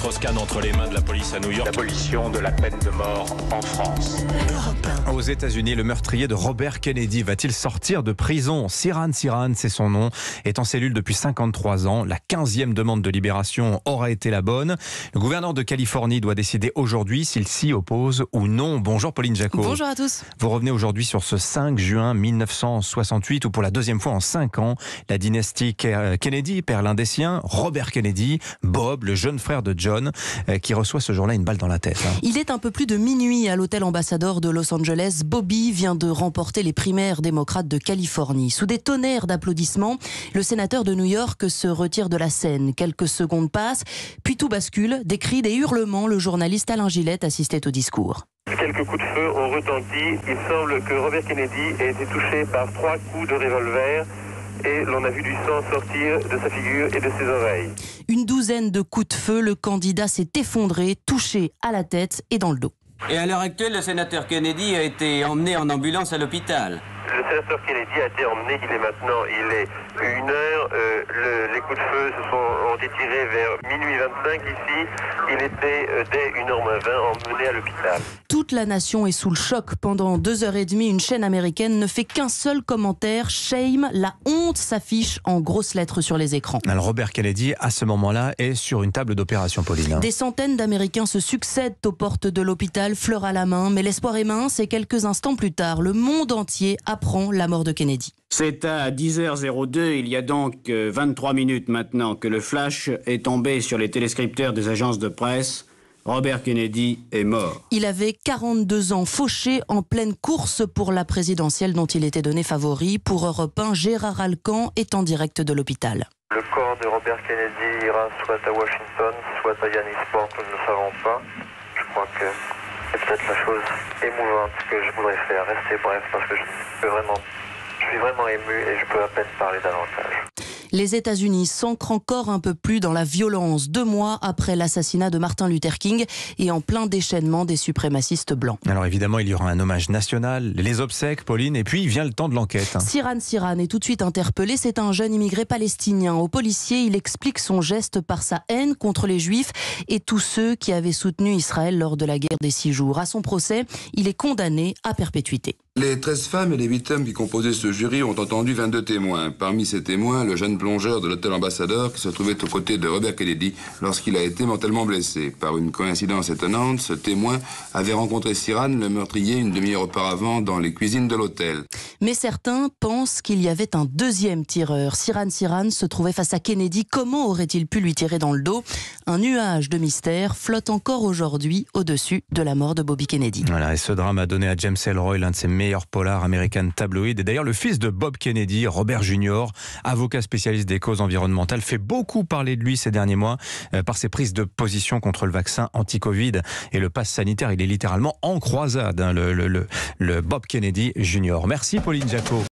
Strauss-Kahn entre les mains de la police à New York. L'abolition de la peine de mort en France. Aux États-Unis, le meurtrier de Robert Kennedy va-t-il sortir de prison? Sirhan Sirhan, c'est son nom, est en cellule depuis 53 ans. La 15e demande de libération aura été la bonne. Le gouverneur de Californie doit décider aujourd'hui s'il s'y oppose ou non. Bonjour Pauline Jacot. Bonjour à tous. Vous revenez aujourd'hui sur ce 5 juin 1968 où pour la deuxième fois en 5 ans, la dynastie Kennedy perd l'un des siens, Robert Kennedy, Bob, le jeune frère de John, qui reçoit ce jour-là une balle dans la tête. Il est un peu plus de minuit à l'hôtel Ambassador de Los Angeles. Bobby vient de remporter les primaires démocrates de Californie. Sous des tonnerres d'applaudissements, le sénateur de New York se retire de la scène. Quelques secondes passent, puis tout bascule. Des cris, des hurlements. Le journaliste Alain Gillette assistait au discours. Quelques coups de feu ont retenti. Il semble que Robert Kennedy ait été touché par 3 coups de revolver et l'on a vu du sang sortir de sa figure et de ses oreilles. Une douzaine de coups de feu, le candidat s'est effondré, touché à la tête et dans le dos. Et à l'heure actuelle, le sénateur Kennedy a été emmené en ambulance à l'hôpital. Le sénateur Kennedy a été emmené, il est 1h, les coups de feu ont été tirés vers minuit 25 ici, il était dès 1h20 emmené à l'hôpital. Toute la nation est sous le choc. Pendant 2h30, une chaîne américaine ne fait qu'un seul commentaire. Shame, la honte s'affiche en grosses lettres sur les écrans. Alors Robert Kennedy, à ce moment-là, est sur une table d'opération, Pauline. Des centaines d'Américains se succèdent aux portes de l'hôpital, fleur à la main. Mais l'espoir est mince et quelques instants plus tard, le monde entier apprend la mort de Kennedy. C'est à 10h02, il y a donc 23 minutes maintenant, que le flash est tombé sur les téléscripteurs des agences de presse. Robert Kennedy est mort. Il avait 42 ans, fauché en pleine course pour la présidentielle dont il était donné favori. Pour Europe 1, Gérard Alcan est en direct de l'hôpital. Le corps de Robert Kennedy ira soit à Washington, soit à Yannisport, nous ne le savons pas. Je crois que c'est peut-être la chose émouvante que je voudrais faire, rester bref, parce que je suis vraiment ému et je peux à peine parler davantage. Les États-Unis s'ancrent encore un peu plus dans la violence 2 mois après l'assassinat de Martin Luther King et en plein déchaînement des suprémacistes blancs. Alors évidemment, il y aura un hommage national, les obsèques, Pauline, et puis vient le temps de l'enquête. Sirhan Sirhan est tout de suite interpellé. C'est un jeune immigré palestinien. Au policier, il explique son geste par sa haine contre les Juifs et tous ceux qui avaient soutenu Israël lors de la guerre des 6 jours. À son procès, il est condamné à perpétuité. Les 13 femmes et les 8 hommes qui composaient ce jury ont entendu 22 témoins. Parmi ces témoins, le jeune plongeur de l'hôtel Ambassador qui se trouvait aux côtés de Robert Kennedy lorsqu'il a été mortellement blessé. Par une coïncidence étonnante, ce témoin avait rencontré Sirhan, le meurtrier, une demi-heure auparavant dans les cuisines de l'hôtel. Mais certains pensent qu'il y avait un deuxième tireur. Sirhan Sirhan se trouvait face à Kennedy. Comment aurait-il pu lui tirer dans le dos? Un nuage de mystère flotte encore aujourd'hui au-dessus de la mort de Bobby Kennedy. Voilà, et ce drame a donné à James Ellroy l'un de ses meilleurs polars American Tabloid. Et d'ailleurs, le fils de Bob Kennedy, Robert Jr., avocat spécialiste des causes environnementales, fait beaucoup parler de lui ces derniers mois par ses prises de position contre le vaccin anti-Covid et le pass sanitaire. Il est littéralement en croisade, le Bob Kennedy Jr. Merci Pauline Jacot.